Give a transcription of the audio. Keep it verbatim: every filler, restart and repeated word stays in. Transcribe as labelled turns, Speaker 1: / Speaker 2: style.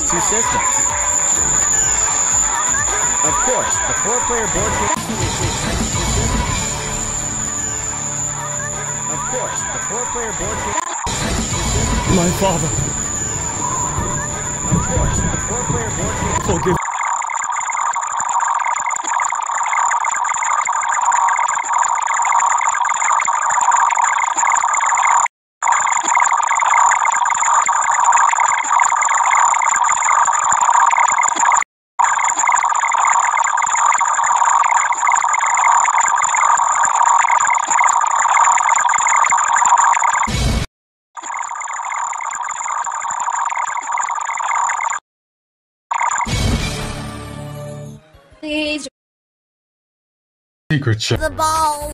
Speaker 1: two systems. Of course, the four-player board game. Of course, the four-player board game.
Speaker 2: My father.
Speaker 1: Of course, the four-player board game.
Speaker 2: Forgive.
Speaker 3: Please.
Speaker 2: Secret ship.
Speaker 3: The ball.